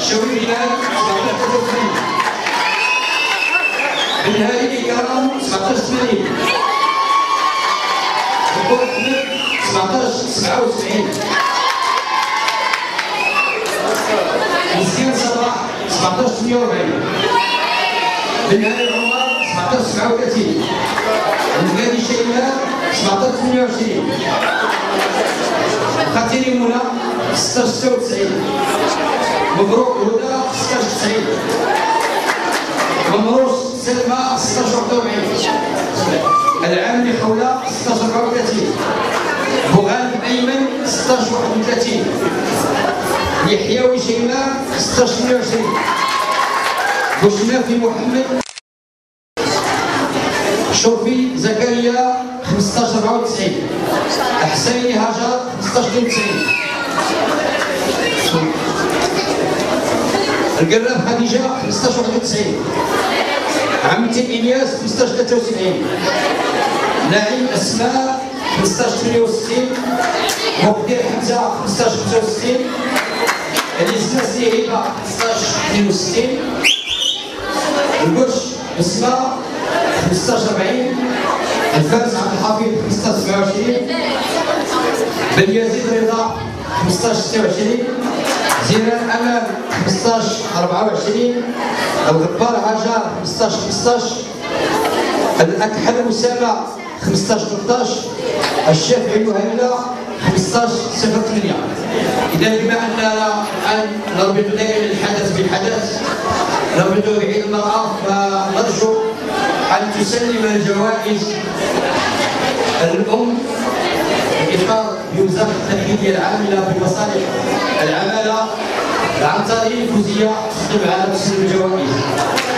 الشاوي بلال 1783 بن هادي كرام 1780 بكر احمد 1777 مسكين صباح 1748 بن هادي عمر 1737 المكادي شيماء 1728 خاتيري منى 1696 مبروك هدى 1690 ممروس سلمى 1641 العاملي خولة 1634 بوغالب ايمن 1631 يحيوي شيماء 1628 بوشنافي محمد شوفي زكريا 1594 حسيني هاجر 1592 القراب خديجه 1591 عمتي الياس 1573 نعيم اسماء 1568 مقدير حمزه 1565 اليسناسي هبه 1562 القش اسماء 1540 الفارس عبد الحفيظ 1527 بن يزيد رضا 1526 زينان امان 1524 الغبار هاجر 1515 الاكحل اسامه 1513 الشافعي وهيلا 1508 اذا بما اننا الان نربط دائما الحدث بالحدث نربط بعيد المراه فنرجو ان تسلم الجوائز الام بإطار بوزارة التأكيدية العاملة بمصالح العمالة عن طريق الفوزية تقدم على تسليم الجوائز.